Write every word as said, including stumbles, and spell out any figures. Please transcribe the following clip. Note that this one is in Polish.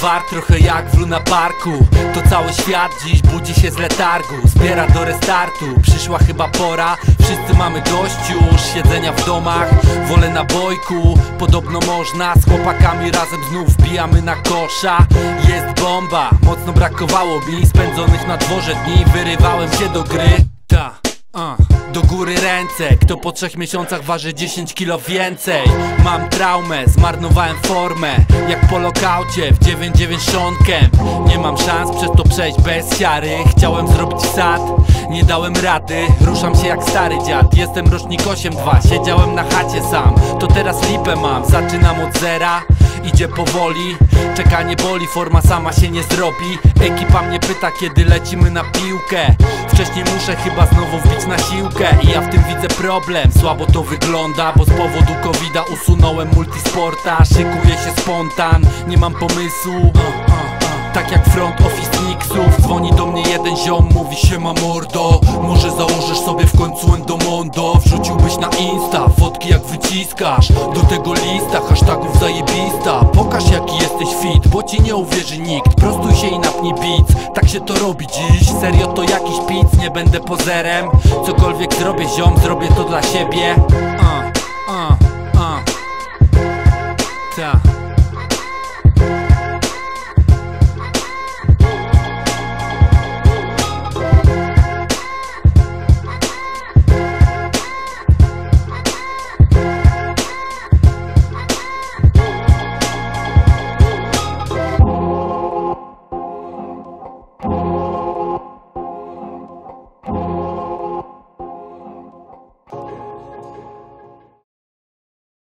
gwar, trochę jak w Luna Parku. To cały świat dziś budzi się z letargu, zbiera do restartu. Przyszła chyba pora, wszyscy mamy dość już siedzenia w domach. Wolę na bojku, podobno można. Z chłopakami razem znów wbijamy na kosza. Jest bomba, mocno brakowało mi spędzonych na dworze dni. Wyrywałem się do gry, ta Uh. Do góry ręce, kto po trzech miesiącach waży dziesięć kilo więcej. Mam traumę, zmarnowałem formę, jak po lokaucie w dziewięć dziewięć szonkiem. Nie mam szans przez to przejść bez siary. Chciałem zrobić sad, nie dałem rady. Ruszam się jak stary dziad, jestem rocznik osiem dwa. Siedziałem na chacie sam, to teraz lipę mam. Zaczynam od zera, idzie powoli. Czekanie boli, forma sama się nie zrobi. Ekipa mnie pyta, kiedy lecimy na piłkę. Wcześniej muszę chyba znowu wbić na siłkę. I ja w tym widzę problem, słabo to wygląda, bo z powodu kowida usunąłem multisporta. Szykuje się spontan, nie mam pomysłu. Tak jak front office Nixów. Dzwoni do mnie jeden ziom, mówi: siema mordo, może założysz sobie w końcu Endomondo. Wrzuciłbyś na Insta fotki jak wyciskasz, do tego lista hashtagów zajebista. Pokaż jaki jesteś fit, bo ci nie uwierzy nikt. Prostuj się i napnij beats, tak się to robi dziś. Serio to jakiś pic, nie będę pozerem. Cokolwiek zrobię ziom, zrobię to dla siebie. uh, uh, uh. Ta.